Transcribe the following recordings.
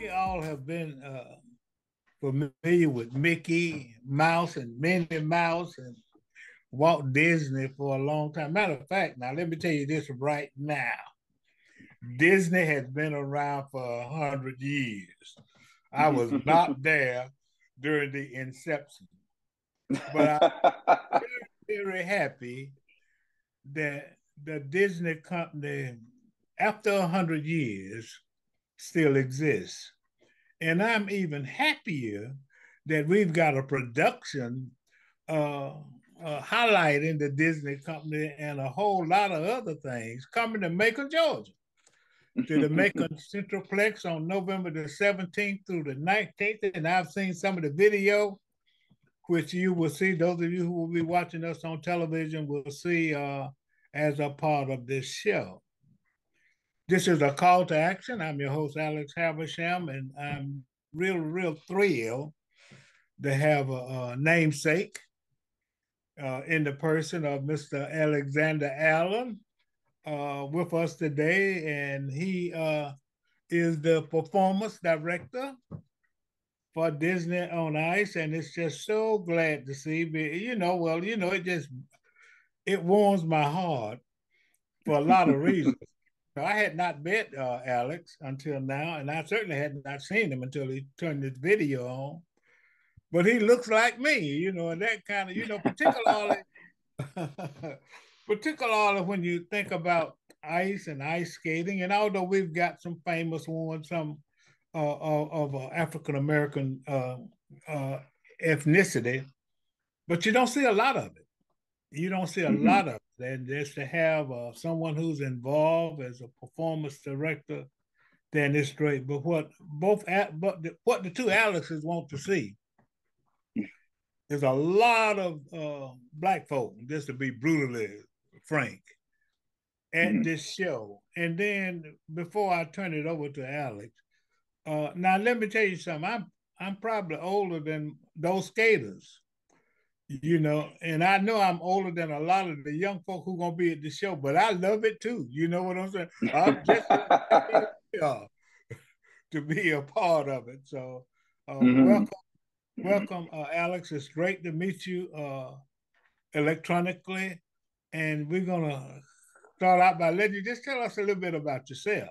We all have been familiar with Mickey Mouse and Minnie Mouse and Walt Disney for a long time. Matter of fact, now let me tell you this right now. Disney has been around for 100 years. I was not there during the inception, but I'm very, very happy that the Disney company, after 100 years, still exists. And I'm even happier that we've got a production uh, highlighting the Disney company and a whole lot of other things coming to Macon, Georgia, to the Macon Centralplex on November the 17th through the 19th. And I've seen some of the video, which you will see, those of you who will be watching us on television will see as a part of this show. This is a call to action. I'm your host, Alex Haversham, and I'm real thrilled to have a namesake in the person of Mr. Alexander Allen with us today. And he is the performance director for Disney on Ice. And it's just so glad to see me. It warms my heart for a lot of reasons. I had not met Alex until now, and I certainly had not seen him until he turned this video on. But he looks like me, and that kind of, particularly, particularly when you think about ice and ice skating. And although we've got some famous ones, some of African American ethnicity, but you don't see a lot of it. You don't see a lot of it. And just to have someone who's involved as a performance director, then it's great. But what the two Alexes want to see is a lot of black folk, just to be brutally frank, at this show. And then before I turn it over to Alex, now let me tell you something. I'm probably older than those skaters, and I know I'm older than a lot of the young folk who are gonna be at the show, but I love it too. You know what I'm saying? I'm just to be a part of it. So welcome, Alex. It's great to meet you electronically, and we're gonna start out by letting you just tell us a little bit about yourself.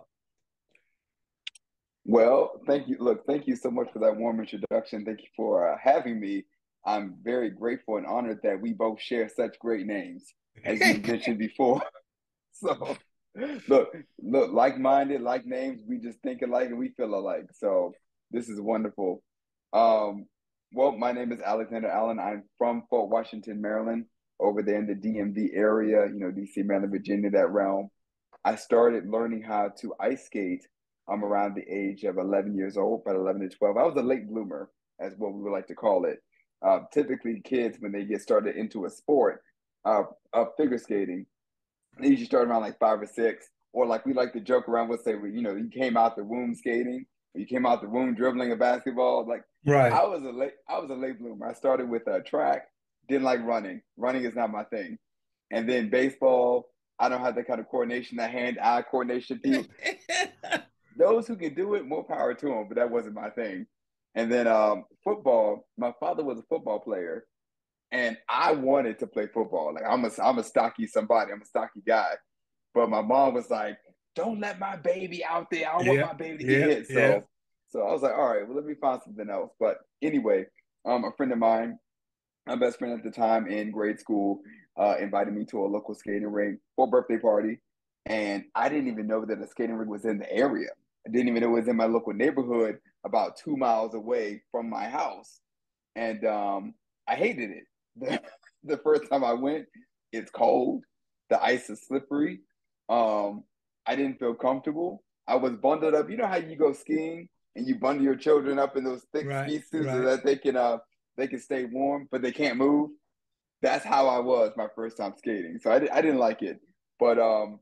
Well, thank you. Look, thank you so much for that warm introduction. Thank you for having me. I'm very grateful and honored that we both share such great names, as you mentioned before. So, look, like-minded, like names. We just think alike and we feel alike. So, this is wonderful. Um, well, my name is Alexander Allen. I'm from Fort Washington, Maryland, over there in the DMV area. DC, Maryland, Virginia, that realm. I started learning how to ice skate around the age of 11 years old, about 11 to 12. I was a late bloomer, as what we would like to call it. Typically, kids, when they get started into a sport, figure skating, they usually start around like 5 or 6, or like we like to joke around, we'll say, well, you came out the womb skating, or you came out the womb dribbling a basketball. Like Right. I was a late bloomer. I started with track, didn't like running. Running is not my thing. And then baseball, I don't have that kind of coordination, that hand-eye coordination piece. Those who can do it, more power to them, but that wasn't my thing. And then football, my father was a football player, and I wanted to play football. Like I'm a stocky somebody, I'm a stocky guy. But my mom was like, "Don't let my baby out there. I don't want Yeah, my baby to get yeah, hit." yeah. So I was like, "All right, well, let me find something else." But anyway, a friend of mine, my best friend at the time in grade school, invited me to a local skating rink for a birthday party. And I didn't even know that a skating rink was in the area. I didn't even know it was in my local neighborhood, about 2 miles away from my house. And I hated it. The first time I went, it's cold. The ice is slippery. Um, I didn't feel comfortable. I was bundled up. You know how you go skiing and you bundle your children up in those thick Right, ski suits so right. that they can stay warm, but they can't move. That's how I was my first time skating. So I didn't like it, but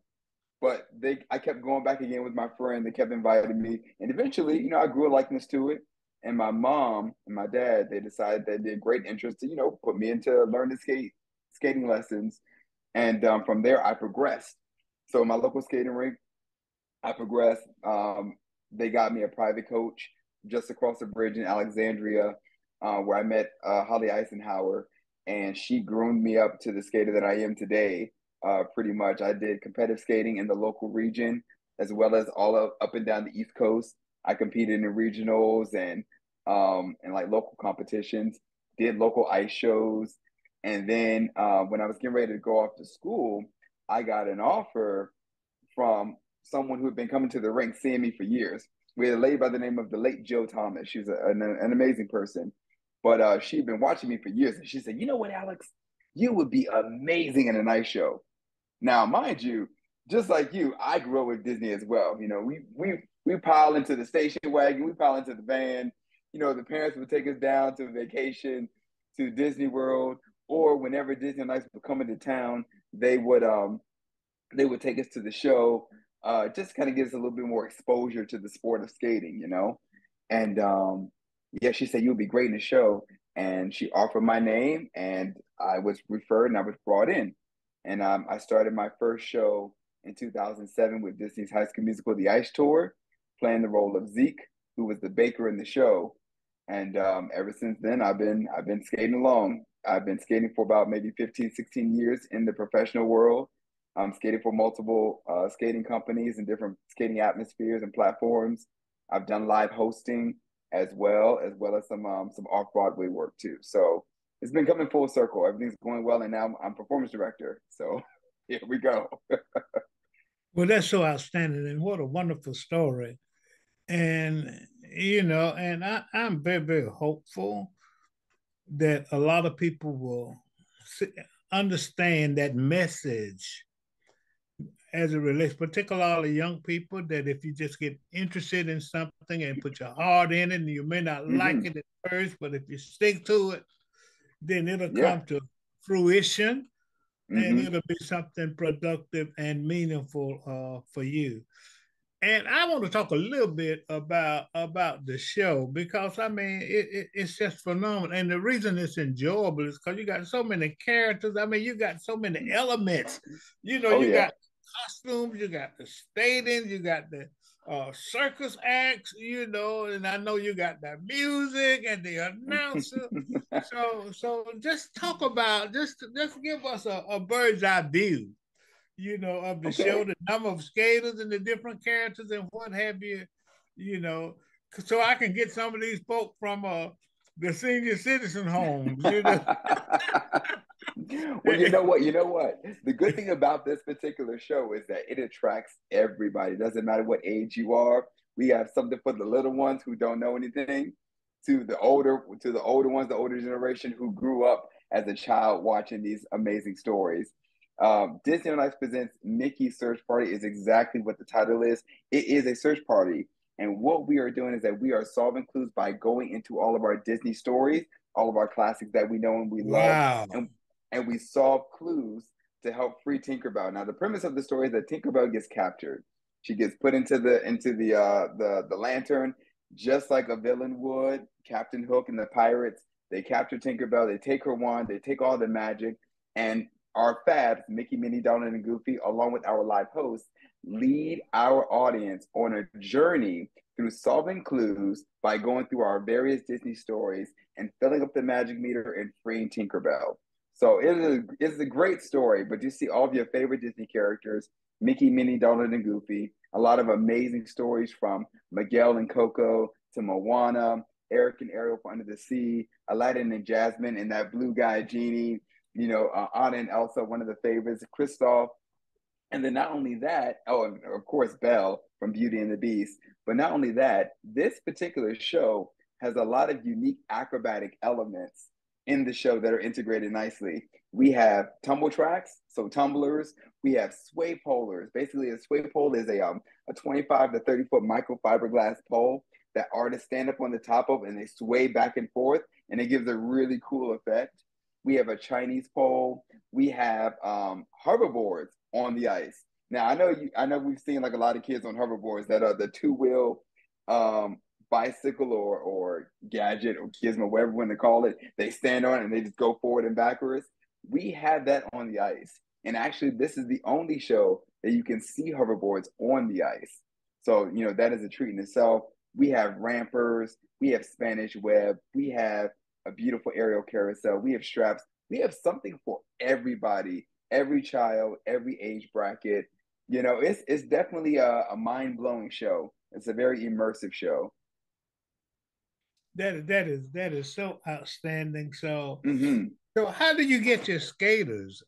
I kept going back again with my friend. They kept inviting me, and eventually, I grew a likeness to it. And my mom and my dad, they decided that they had great interest to put me into learning skating lessons, and from there I progressed. So my local skating rink, I progressed. They got me a private coach just across the bridge in Alexandria, where I met Holly Eisenhower, and she groomed me up to the skater that I am today. Pretty much, I did competitive skating in the local region as well as up and down the East Coast. I competed in regionals and like local competitions, did local ice shows, and then when I was getting ready to go off to school, I got an offer from someone who had been coming to the rink seeing me for years. We had a lady by the name of the late Jill Thomas. She's an amazing person, but she'd been watching me for years, and she said, "You know what, Alex? You would be amazing in a night show." Now, mind you, just like you, I grew up with Disney as well. You know, we pile into the station wagon, we pile into the van. You know, the parents would take us down to vacation to Disney World, or whenever Disney on Ice would come into town, they would they would take us to the show, just kind of give us a little bit more exposure to the sport of skating, you know. And yeah, she said you'll be great in the show, and she offered my name, and I was referred and I was brought in, and I started my first show in 2007 with Disney's High School Musical: The Ice Tour, playing the role of Zeke, who was the baker in the show. And ever since then, I've been skating along. I've been skating for about maybe 15, 16 years in the professional world. I'm skating for multiple skating companies and different skating atmospheres and platforms. I've done live hosting as well as some off Broadway work too. So it's been coming full circle. Everything's going well, and now I'm performance director. So here we go. Well, that's so outstanding, and what a wonderful story. And and I'm very, very hopeful that a lot of people will understand that message as it relates, particularly young people, that if you just get interested in something and put your heart in it, and you may not like Hmm. it at first, but if you stick to it, then it'll Yeah. come to fruition and Hmm. it'll be something productive and meaningful for you. And I want to talk a little bit about the show because I mean it's just phenomenal. And the reason it's enjoyable is because you got so many characters. I mean, you got so many elements. Oh You yeah. got costumes, you got the staging, you got the circus acts, and I know you got the music and the announcer. So just talk about just give us a bird's eye view, of the show, Okay. the number of skaters and the different characters and what have you, you know, so I can get some of these folk from the senior citizen homes. Well, you know what? You know what? The good thing about this particular show is that it attracts everybody. It doesn't matter what age you are. We have something for the little ones who don't know anything, to the older ones, the older generation who grew up as a child watching these amazing stories. Disney on Ice presents Mickey's Search Party is exactly what the title is. It is a search party. And what we are doing is that we are solving clues by going into all of our Disney stories, all of our classics that we know and we love, Wow. and and we solve clues to help free Tinkerbell. Now, the premise of the story is that Tinkerbell gets captured. She gets put into the lantern, just like a villain would. Captain Hook and the pirates, they capture Tinkerbell. They take her wand. They take all the magic, and our Fabs, Mickey, Minnie, Donald, and Goofy, along with our live hosts, lead our audience on a journey through solving clues by going through our various Disney stories and filling up the magic meter and freeing Tinkerbell. So it is a great story, but you see all of your favorite Disney characters, Mickey, Minnie, Donald, and Goofy. A lot of amazing stories from Miguel and Coco to Moana, Eric and Ariel for Under the Sea, Aladdin and Jasmine, and that blue guy, Genie, Anna and Elsa, one of the favorites, Kristoff. And then not only that, oh, and of course, Belle from Beauty and the Beast. But not only that, this particular show has a lot of unique acrobatic elements in the show that are integrated nicely. We have tumble tracks, so tumblers. We have sway polars. Basically, a sway pole is a 25 to 30 foot microfiberglass pole that artists stand up on the top of and they sway back and forth, and it gives a really cool effect. We have a Chinese pole. We have hoverboards on the ice. Now I know we've seen like a lot of kids on hoverboards that are the two-wheel um, bicycle or gadget or gizmo, whatever you want to call it. They stand on it and they just go forward and backwards. We have that on the ice. And actually, this is the only show that you can see hoverboards on the ice. So, that is a treat in itself. We have rampers, we have Spanish web, we have a beautiful aerial carousel, we have straps, we have something for everybody, every child, every age bracket. It's definitely a mind-blowing show. It's a very immersive show. That is so outstanding. So Hmm. so how do you get your skaters?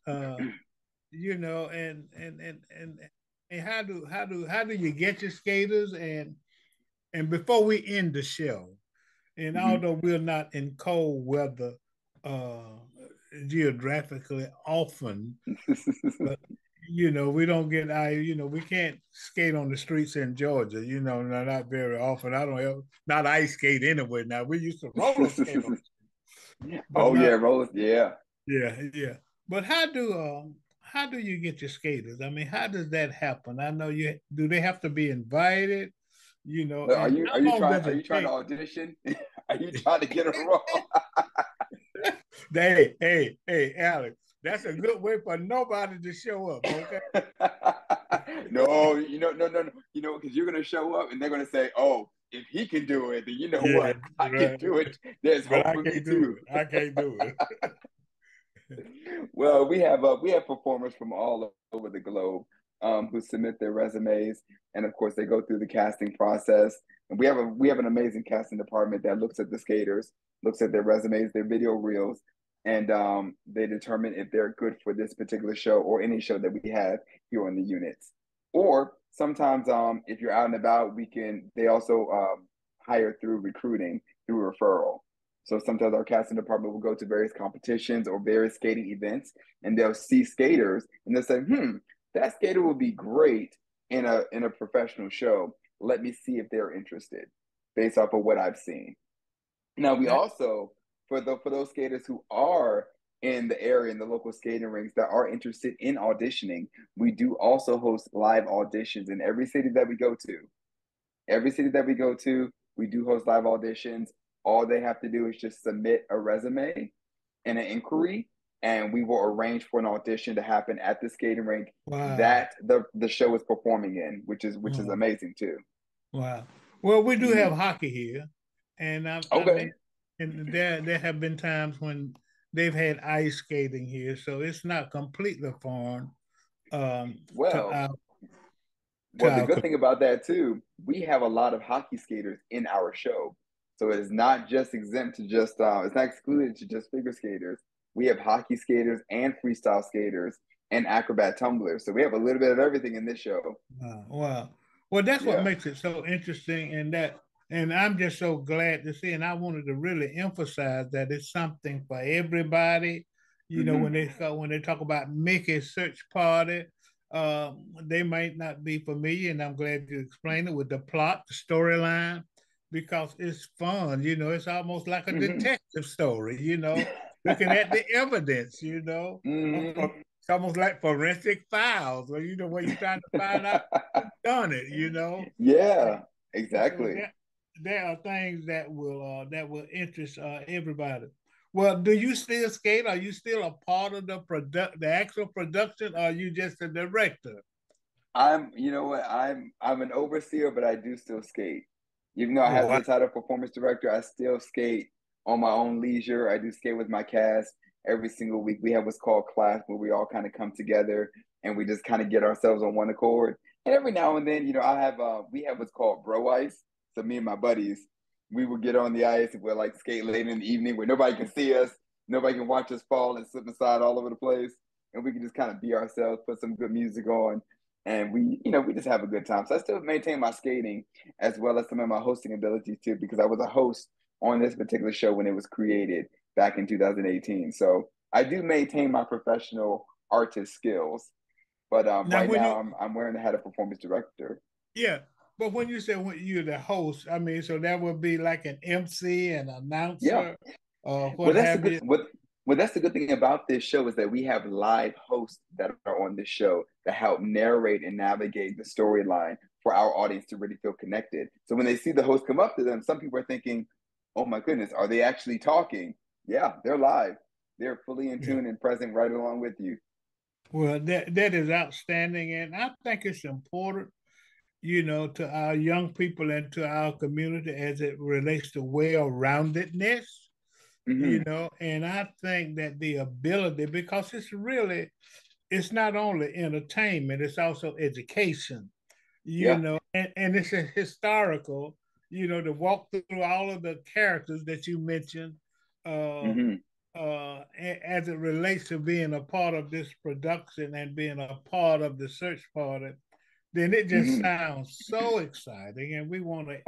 And how do you get your skaters? And before we end the show, and Hmm. although we're not in cold weather uh geographically often, but we don't get we can't skate on the streets in Georgia, not very often. I don't ever not ice skate anyway now. We used to roller skate on, but Oh yeah, not rollers. Yeah. yeah. But how do you get your skaters? I mean, how does that happen? I know you do they have to be invited, Look, Are and you are how you long trying does are it you trying to take? audition? Are you trying to get a role? Hey, Alex, that's a good way for nobody to show up, okay? No, no, no, no. Because you're gonna show up and they're gonna say, "Oh, if he can do it, then you know Yeah, what? I can right. do it. There's But hope I for me can't do too." it. I can't do Well, we have performers from all over the globe who submit their resumes, and of course they go through the casting process. And we have an amazing casting department that looks at the skaters, looks at their resumes, their video reels, and they determine if they're good for this particular show or any show that we have here on the units. Or sometimes, if you're out and about, they also hire through recruiting through referral. So sometimes our casting department will go to various competitions or various skating events, and they'll see skaters and they'll say, that skater will be great in a professional show. Let me see if they're interested based off of what I've seen." Now we it. also, for those skaters who are in the area in the local skating rinks that are interested in auditioning, we do also host live auditions in every city that we go to. Every city that we go to, we do host live auditions. All they have to do is just submit a resume and an inquiry, and we will arrange for an audition to happen at the skating rink Wow. that the show is performing in, which is Wow. amazing too. Wow. Well, we do have Hmm. hockey here, and I Okay. mean, and there have been times when they've had ice skating here, so it's not completely foreign to Well, our to Well, the our. good thing about that too, we have a lot of hockey skaters in our show. So it is not just exempt to just it's not excluded to just figure skaters. We have hockey skaters and freestyle skaters and acrobat tumblers. So we have a little bit of everything in this show. Wow. Well, that's what Yeah. makes it so interesting, and I'm just so glad to see. And I wanted to really emphasize that it's something for everybody. Hmm. When they talk about Mickey's Search Party, they might not be familiar, and I'm glad you explained it with the plot, the storyline, because it's fun. It's almost like a Hmm. detective story. Looking at the evidence. Hmm. It's almost like forensic files, where you're trying to find out who done it. Yeah, And so exactly. there are things that will interest everybody. Well, do you still skate? Are you still a part of the actual production, or are you just a director? You know what, I'm an overseer, but I do still skate. Even though I Oh, have wow. the title of performance director, I still skate on my own leisure. I do skate with my cast every single week. We have what's called class, where we all kind of come together and we just kind of get ourselves on one accord. And every now and then, we have what's called bro ice. So me and my buddies, we would get on the ice and we'll like skate late in the evening where nobody can see us, nobody can watch us fall and slip and slide all over the place, and we can just kind of be ourselves, put some good music on, and we just have a good time. So I still maintain my skating as well as some of my hosting abilities too, because I was a host on this particular show when it was created back in 2018. So I do maintain my professional artist skills, but Now, right when now you I'm wearing the hat of performance director. yeah, but when you say when you're the host, I mean, so that would be like an MC, an Yeah. announcer, Well, what that's the have good you. what well that's the good thing about this show is that we have live hosts that are on this show that help narrate and navigate the storyline for our audience to really feel connected. So when they see the host come up to them, some people are thinking, "Oh my goodness, are they actually talking?" Yeah, they're live. They're fully in Yeah. tune and present right along with you. Well, that is outstanding, and I think it's important. to our young people and to our community as it relates to well-roundedness, and I think that the ability, because it's not only entertainment, it's also education, and it's a historical, to walk through all of the characters that you mentioned, as it relates to being a part of this production and being a part of the search party, then it just sounds so exciting, and we want to,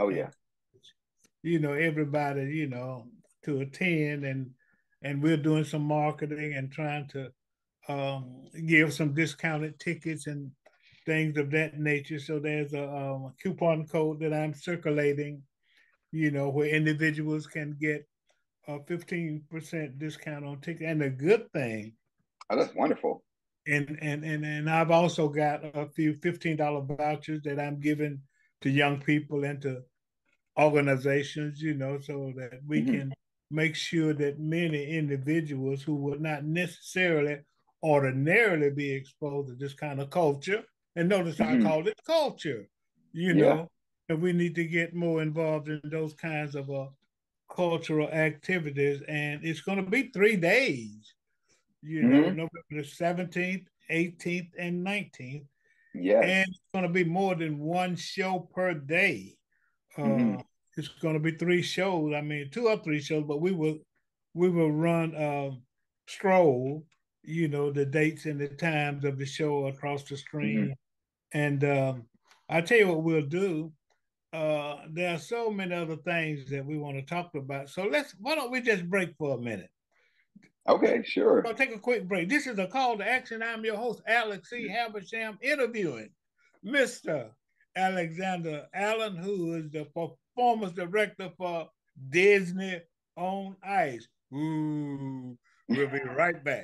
everybody, to attend, and we're doing some marketing and trying to give some discounted tickets and things of that nature. So there's a coupon code that I'm circulating, where individuals can get a 15% discount on tickets. And the good thing, that's wonderful. And I've also got a few $15 vouchers that I'm giving to young people and to organizations, so that we can make sure that many individuals who would not necessarily ordinarily be exposed to this kind of culture, and notice I called it culture, and we need to get more involved in those kinds of cultural activities. And it's going to be 3 days, November the 17th, 18th, and 19th. Yes. And it's going to be more than one show per day. It's going to be 3 shows. I mean, 2 or 3 shows, but we will run stroll, the dates and the times of the show across the screen. And I tell you what we'll do. There are so many other things that we want to talk about. So why don't we just break for a minute? Okay, sure. I'll take a quick break. This is a call to action. I'm your host, Alex C. Habersham, interviewing Mr. Alexander Allen, who is the performance director for Disney on Ice. Ooh, we'll be right back.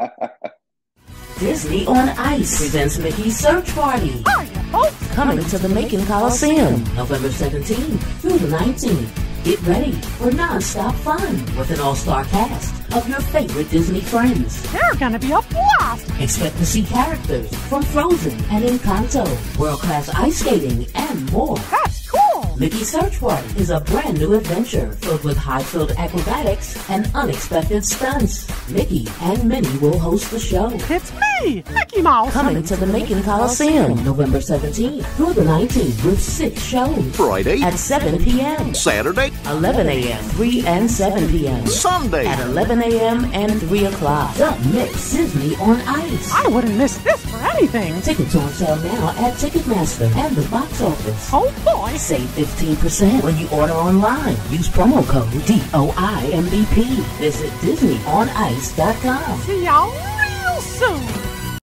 Disney on Ice presents Mickey's Search Party. Coming to the Macon Coliseum, November 17th through the 19th. Get ready for non-stop fun with an all-star cast of your favorite Disney friends. They're gonna be a blast! Expect to see characters from Frozen and Encanto, world-class ice skating, and more. That's cool! Mickey's Search Party is a brand new adventure filled with high-filled acrobatics and unexpected stunts. Mickey and Minnie will host the show. It's me, Mickey Mouse! Coming to the Macon Coliseum, November 17th through the 19th with 6 shows. Friday at 7 p.m. Saturday 11 a.m., 3 and 7 p.m. Sunday at 11 a.m. and 3 o'clock. Don't miss Disney on Ice. I wouldn't miss this for anything. Tickets on sale now at Ticketmaster and the box office. Oh boy! Save 15% when you order online. Use promo code DOIMBP. Visit DisneyOnIce.com. See y'all real soon.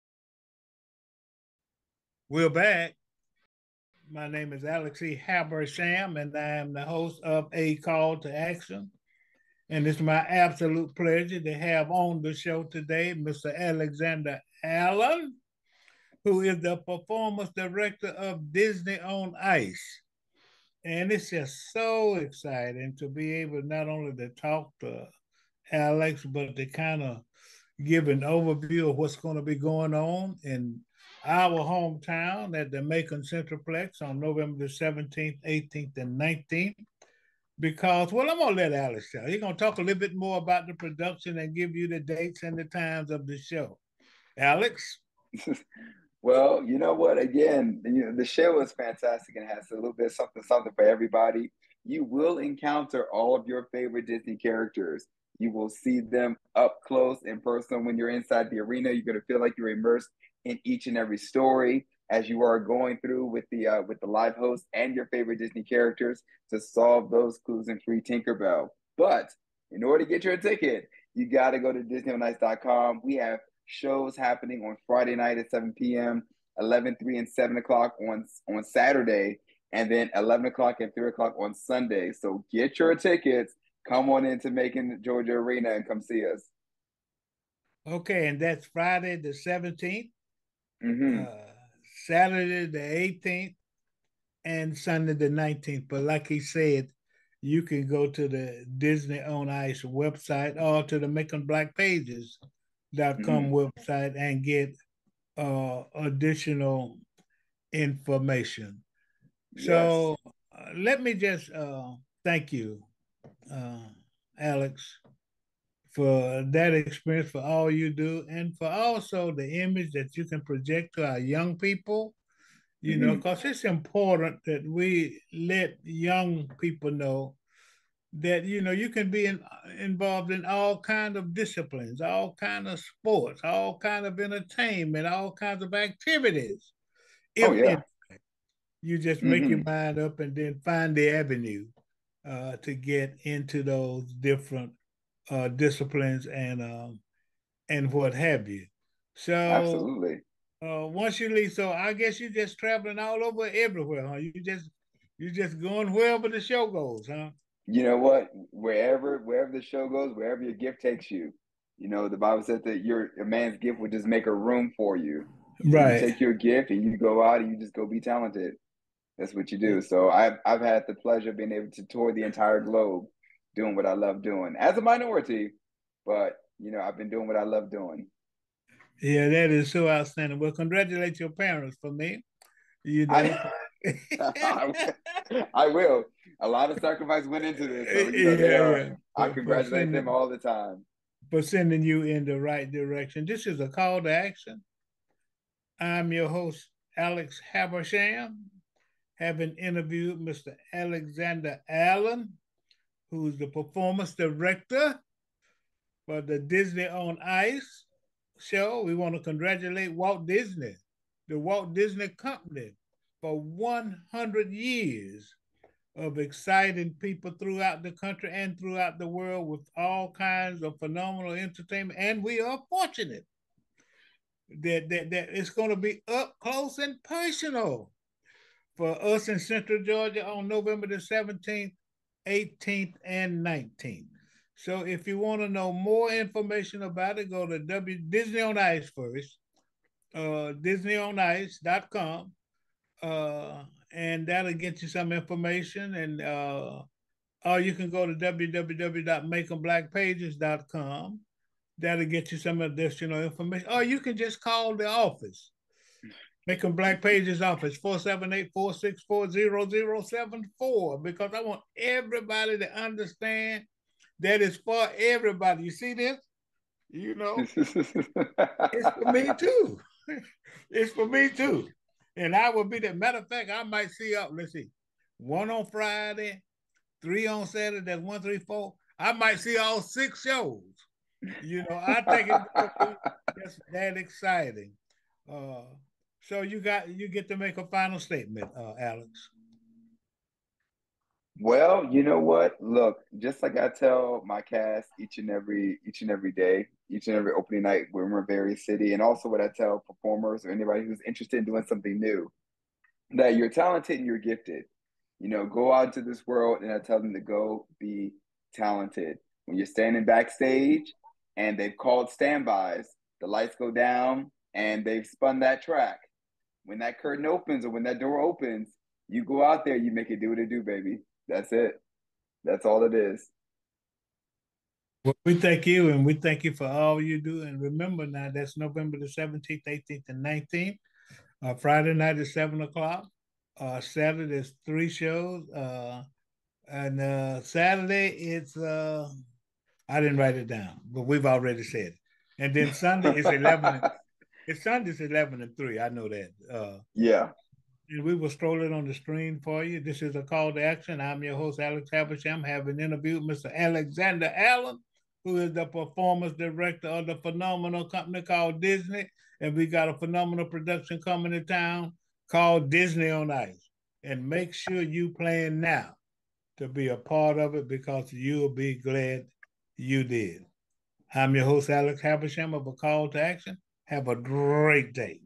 We're back. My name is Alex E. Habersham, and I am the host of A Call to Action. And it's my absolute pleasure to have on the show today Mr. Alexander Allen, who is the performance director of Disney on Ice. And it's just so exciting to be able not only to talk to Alex, but to kind of give an overview of what's going to be going on in our hometown at the Macon Centroplex on November the 17th, 18th, and 19th. Because, well, I'm going to let Alex tell. He's going to talk a little bit more about the production and give you the dates and the times of the show. Alex? Well, you know what? Again, the show is fantastic and has a little bit of something for everybody. You will encounter all of your favorite Disney characters. You will see them up close in person when you're inside the arena. You're going to feel like you're immersed in each and every story as you are going through with the live host and your favorite Disney characters to solve those clues and free Tinkerbell. But in order to get your ticket, you got to go to DisneyOnIce.com. We have shows happening on Friday night at 7 p.m., 11, 3, and 7 o'clock on Saturday, and then 11 o'clock and 3 o'clock on Sunday. So get your tickets. Come on into Macon, Georgia Arena and come see us. Okay, and that's Friday the 17th, Saturday the 18th, and Sunday the 19th. But like he said, you can go to the Disney on Ice website or to the MaconBlackPages.com website and get additional information. Yes. So let me just thank you, uh, Alex, for that experience, for all you do, and for also the image that you can project to our young people. Hmm. Because it's important that we let young people know that you can be involved in all kinds of disciplines, all kinds of sports, all kinds of entertainment, all kinds of activities. Oh If yeah. you just make your Hmm. mind up and then find the avenue to get into those different disciplines and what have you. So Absolutely. once you leave, so I guess you're just traveling all over everywhere, huh? You just going wherever the show goes, huh? You know what? Wherever the show goes, wherever your gift takes you, the Bible says that your a man's gift will just make a room for you. So you Right. take your gift and you go out and you just go be talented. That's what you do. So I've had the pleasure of being able to tour the entire globe, doing what I love doing as a minority, but I've been doing what I love doing. Yeah, that is so outstanding. Well, congratulate your parents for me. You I know. I will. A lot of sacrifice went into this, so they Yeah, are. yeah. I For congratulate them sending all the time. you in the right direction. This is a call to action. I'm your host, Alex Habersham, having interviewed Mr. Alexander Allen, who's the performance director for the Disney on Ice show. We want to congratulate Walt Disney, the Walt Disney Company, for 100 years of exciting people throughout the country and throughout the world with all kinds of phenomenal entertainment. And we are fortunate that it's going to be up close and personal for us in Central Georgia on November the 17th, 18th, and 19th. So if you want to know more information about it, go to Disney on Ice first, DisneyOnIce.com, and that'll get you some information. And or you can go to www.makingblackpages.com. That'll get you some additional information. Or you can just call the office, Making Black Pages office, 478-464-0074, because I want everybody to understand that it's for everybody. You see this? It's for me too. It's for me too. And I will be the matter of fact, I might see up, let's see, one on Friday, three on Saturday, that's 1, 3, 4. I might see all 6 shows. I think it's gonna be just that exciting. Uh, so you get to make a final statement, Alex. Well, you know what? Look, just like I tell my cast each and every day, each and every opening night when we're in various city, and also what I tell performers or anybody who's interested in doing something new, that you're talented and you're gifted. Go out into this world and I tell them to go be talented. When you're standing backstage and they've called standbys, the lights go down and they've spun that track. When that curtain opens or when that door opens, you go out there, you make it do what it do, baby. That's it. That's all it is. Well, we thank you, and we thank you for all you do. And remember now, that's November the 17th, 18th, and 19th. Friday night is 7 o'clock. Saturday is 3 shows. And Saturday it's I didn't write it down, but we've already said it. And then Sunday is 11. It's Sunday's 11 and 3. I know that. Yeah. And we will stroll it on the screen for you. This is a call to action. I'm your host, Alex Habersham, having interviewed Mr. Alexander Allen, who is the performance director of the phenomenal company called Disney. And we got a phenomenal production coming to town called Disney on Ice. And make sure you plan now to be a part of it, because you'll be glad you did. I'm your host, Alex Habersham, of A Call to Action. Have a great day.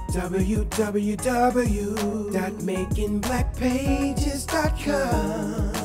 www.makingblackpages.com